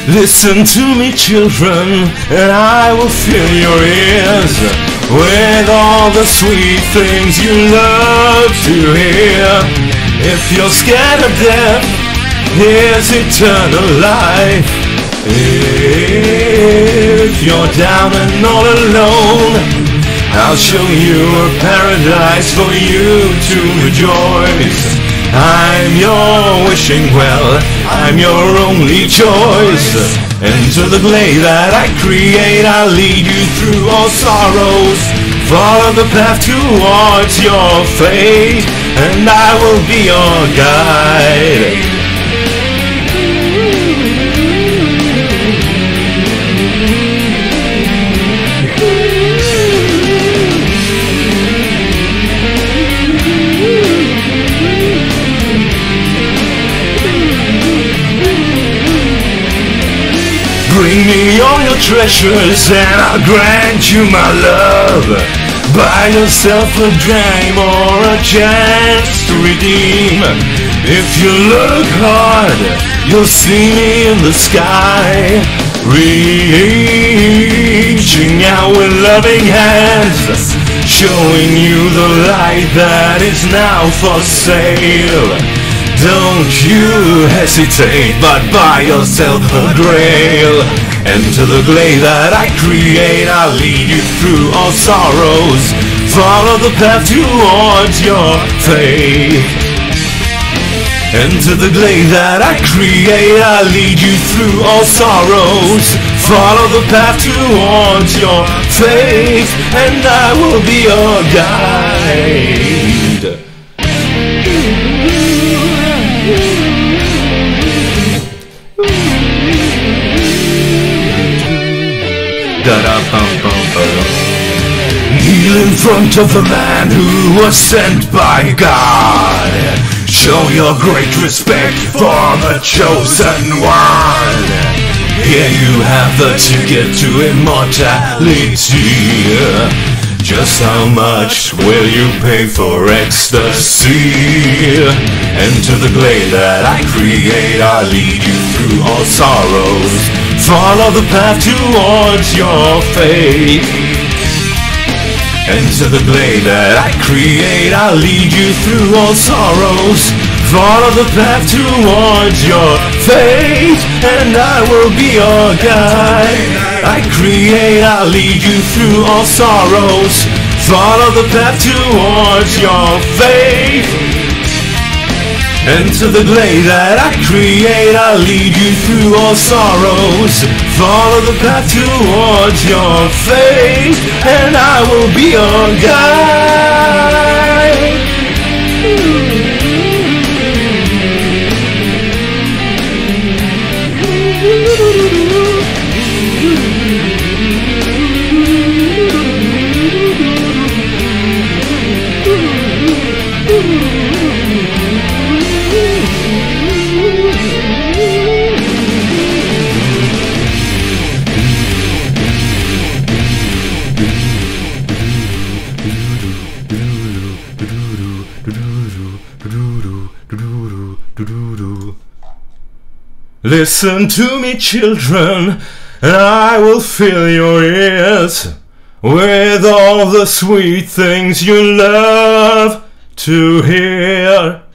Listen to me, children, and I will fill your ears with all the sweet things you love to hear. If you're scared of death, here's eternal life. If you're down and all alone, I'll show you a paradise for you to rejoice. I'm your wishing well, I'm your only choice. Into the glade that I create, I'll lead you through all sorrows. Follow the path towards your fate, and I will be your guide. Bring me all your treasures and I'll grant you my love. Buy yourself a dime or a chance to redeem. If you look hard, you'll see me in the sky, reaching out with loving hands, showing you the light that is now for sale. Don't you hesitate, but buy yourself a grail. Enter the glade that I create, I'll lead you through all sorrows. Follow the path towards your fate. Enter the glade that I create, I'll lead you through all sorrows. Follow the path towards your fate, and I will be your guide. Kneel in front of the man who was sent by God. Show your great respect for the chosen one. Here you have the ticket to immortality. Just how much will you pay for ecstasy? Enter the glade that I create, I'll lead you through all sorrows. Follow the path towards your fate. Enter the glade that I create, I'll lead you through all sorrows. Follow the path towards your fate, and I will be your guide. I create, I'll lead you through all sorrows. Follow the path towards your fate. Enter the glade that I create, I'll lead you through all sorrows. Follow the path towards your fate, and I will be your guide. Listen to me, children, and I will fill your ears with all the sweet things you love to hear.